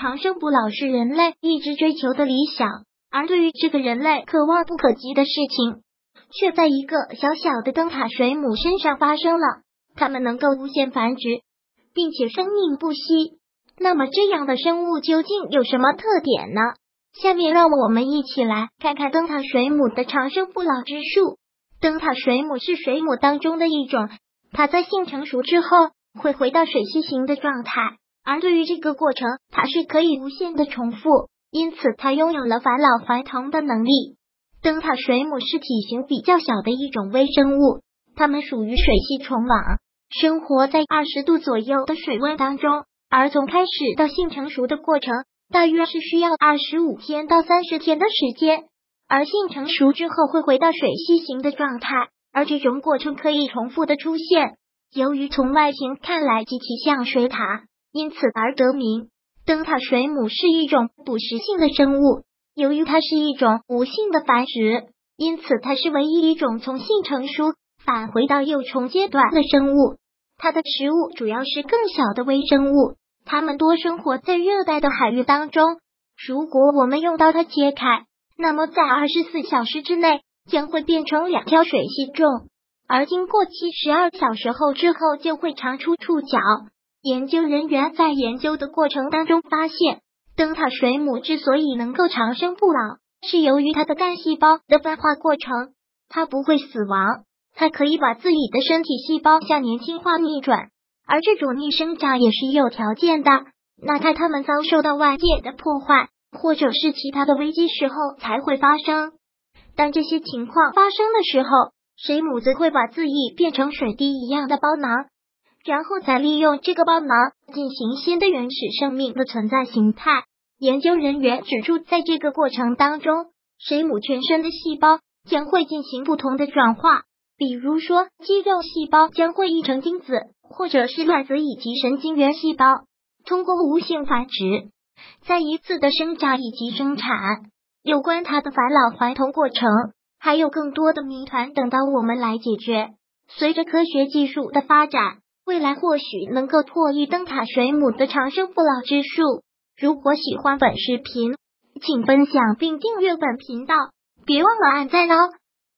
长生不老是人类一直追求的理想，而对于这个人类可望不可及的事情，却在一个小小的灯塔水母身上发生了。它们能够无限繁殖，并且生命不息。那么这样的生物究竟有什么特点呢？下面让我们一起来看看灯塔水母的长生不老之术。灯塔水母是水母当中的一种，它在性成熟之后会回到水栖型的状态，而对于这个过程，它是可以无限的重复，因此它拥有了返老还童的能力。灯塔水母是体型比较小的一种微生物，它们属于水系虫网，生活在20度左右的水温当中，而从开始到性成熟的过程大约是需要25天到30天的时间，而性成熟之后会回到水栖型的状态，而这种过程可以重复的出现。由于从外形看来极其像水獭，因此而得名。灯塔水母是一种捕食性的生物，由于它是一种无性的繁殖，因此它是唯一一种从性成熟返回到幼虫阶段的生物。它的食物主要是更小的微生物，它们多生活在热带的海域当中。如果我们用刀它切开，那么在24小时之内将会变成2条水系种，而经过72小时后之后就会长出触角。研究人员在研究的过程当中发现，灯塔水母之所以能够长生不老，是由于它的干细胞的分化过程，它不会死亡，它可以把自己的身体细胞向年轻化逆转，而这种逆生长也是有条件的，那在它们遭受到外界的破坏或者是其他的危机时候才会发生。当这些情况发生的时候，水母则会把自己变成水滴一样的包囊，然后再利用这个包囊进行新的原始生命的存在形态。研究人员指出，在这个过程当中，水母全身的细胞将会进行不同的转化，比如说肌肉细胞将会译成精子，或者是卵子以及神经元细胞，通过无性繁殖，再一次的生长以及生产。有关它的返老还童过程，还有更多的谜团等到我们来解决。随着科学技术的发展，未来或许能够破译灯塔水母的长生不老之术。如果喜欢本视频，请分享并订阅本频道，别忘了按赞哦。